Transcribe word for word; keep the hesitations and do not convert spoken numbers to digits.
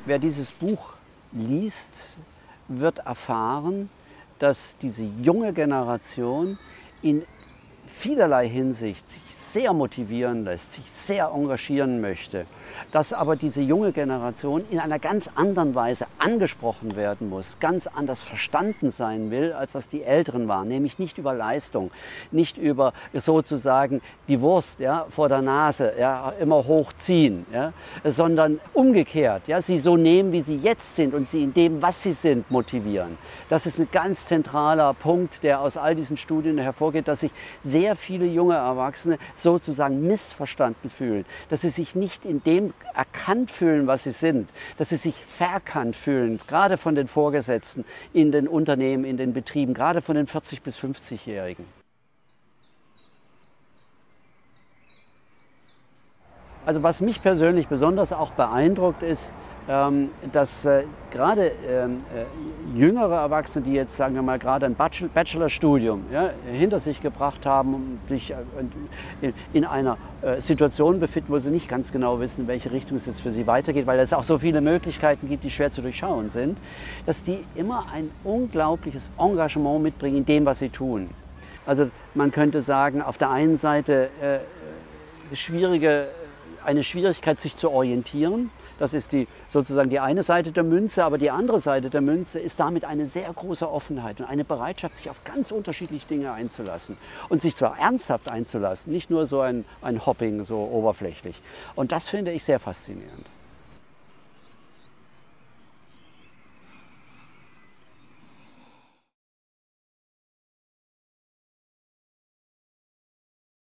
Wer dieses Buch liest, wird erfahren, dass diese junge Generation in vielerlei Hinsicht sich sehr motivieren lässt, sich sehr engagieren möchte, dass aber diese junge Generation in einer ganz anderen Weise angesprochen werden muss, ganz anders verstanden sein will, als das die Älteren waren, nämlich nicht über Leistung, nicht über sozusagen die Wurst, ja, vor der Nase, ja, immer hochziehen, ja, sondern umgekehrt, ja, sie so nehmen, wie sie jetzt sind und sie in dem, was sie sind, motivieren. Das ist ein ganz zentraler Punkt, der aus all diesen Studien hervorgeht, dass sich sehr viele junge Erwachsene sozusagen missverstanden fühlen, dass sie sich nicht in dem erkannt fühlen, was sie sind, dass sie sich verkannt fühlen, gerade von den Vorgesetzten in den Unternehmen, in den Betrieben, gerade von den vierzig- bis fünfzigjährigen. Also was mich persönlich besonders auch beeindruckt ist, dass äh, gerade ähm, äh, jüngere Erwachsene, die jetzt, sagen wir mal, gerade ein Bachelorstudium ja, hinter sich gebracht haben und sich äh, in einer äh, Situation befinden, wo sie nicht ganz genau wissen, in welche Richtung es jetzt für sie weitergeht, weil es auch so viele Möglichkeiten gibt, die schwer zu durchschauen sind, dass die immer ein unglaubliches Engagement mitbringen in dem, was sie tun. Also man könnte sagen, auf der einen Seite äh, schwierige, eine Schwierigkeit, sich zu orientieren. Das ist die, sozusagen die eine Seite der Münze, aber die andere Seite der Münze ist damit eine sehr große Offenheit und eine Bereitschaft, sich auf ganz unterschiedliche Dinge einzulassen und sich zwar ernsthaft einzulassen, nicht nur so ein, ein Hopping, so oberflächlich. Und das finde ich sehr faszinierend.